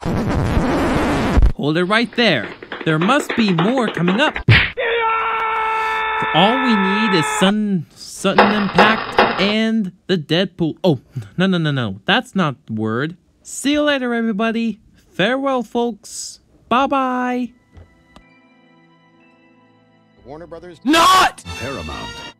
Hold it right there. There must be more coming up. All we need is sudden impact and the Deadpool. Oh, no. That's not the word. See you later, everybody. Farewell, folks. Bye-bye. Warner Brothers. Not! Paramount.